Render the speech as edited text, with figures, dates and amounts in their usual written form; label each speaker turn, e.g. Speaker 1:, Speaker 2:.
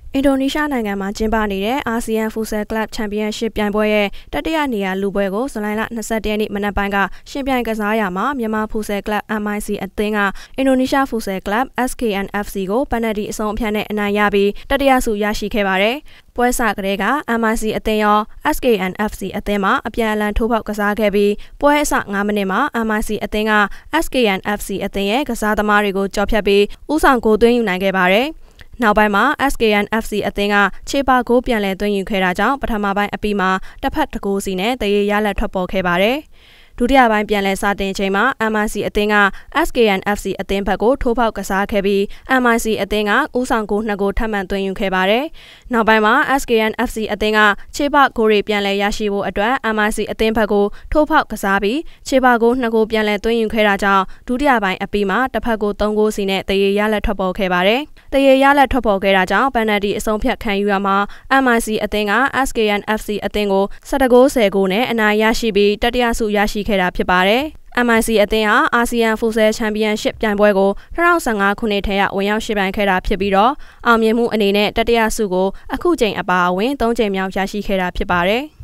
Speaker 1: အင်ဒိုနီးရှားနိုင်ငံမှာကျင်းပနေတဲ့အာဆီယံဖူဆယ်ကလပ်ချန်ပီယံရှစ်ပြိုင်ပွဲရဲ့တတိယနေရာလူပွဲကိုဇူလိုင်လ21ရက်နေ့မနက်ပိုင်းကရှင်ပြိုင်ကစားရမှာမြန်မာဖူဆယ်ကလပ် MIC အသင်းကအင်ဒိုနီးရှားဖူဆယ်ကလပ် SKNFC ကိုပယ်နယ်တီအဆုံးအဖြတ်နဲ့အနိုင်ရပြီးတတိယဆုရရှိခဲ့ပါတယ်။ပွဲစကတည်းက MIC အသင်းရော SKNFC အသင်းမှာအပြန်အလှန်ထိုးပေါက်ကစားခဲ့ပြီးပွဲအစ9မိနစ်မှာ MIC အသင်းက SKNFC အသင်းရဲ့ကစားသမားတွေကိုကြော်ဖြတ်ပြီးဦးဆောင်ဂိုးသွင်းယူနိုင်ခဲ့ပါတယ်။နောက်ပိုင်းမှာ SKNFC အသင်းကခြေပါဂိုးပြန်လည်သွင်းယူခဲ့တာကြောင့်ပထမပိုင်းအပြီးမှာတစ်ဖက်တစ်ဂိုးစီနဲ့တရေရလက်ထွက်ပေါ်ခဲ့ပါတယ်။ဒုတိယပိုင်းပြန်လည်စတင်ချိန်မှာ MIC အသင်းက SKNFC အသင်းဘက်ကိုထိုးပေါက်ကစားခဲ့ပြီး MIC အသင်းကဦးဆောင်ဂိုး2ဂိုးထပ်မံသွင်းယူခဲ့ပါတယ်။နောက်ပိုင်းမှာ SKNFC အသင်းကခြေပဂိုးတွေပြန်လည်ရရှိဖို့အတွက် MIC အသင်းဘက်ကိုထိုးပေါက်ကစားပြီးခြေပဂိုး2ဂိုးပြန်လည်သွင်းယူခဲ့တာကြောင့်ဒုတိယပိုင်းအပြီးမှာတစ်ဖက်ကို3ဂိုးစီနဲ့တရေရလက်ထွက်ပေါ်ခဲ့ပါတယ်။တရေရလက်ထွက်ပေါ်ခဲ့တာကြောင့်ပယ်နယ်တီအဆုံးဖြတ်ခံယူရမှာ MIC အသင်းက SKNFC အသင်းကို17ဂိုး10ဂိုးနဲ့အနိုင်ရရှိပြီးတတိယဆုရရှိခဲ့တာဖြစ်ပါတယ်။ MIC အသင်းဟာအာဆီယံဖူဆယ်ချန်ပီယံရှစ်ပြိုင်ပွဲကို2015ခုနှစ်ထဲကဝင်ရောက်ရှင်းပြိုင်ခဲ့တာဖြစ်ပြီးတော့အောင်မြင်မှုအနေနဲ့တတိယဆုကိုအခုချိန်အပါအဝင်3ချိန်မြောက်ရရှိခဲ့တာဖြစ်ပါတယ်။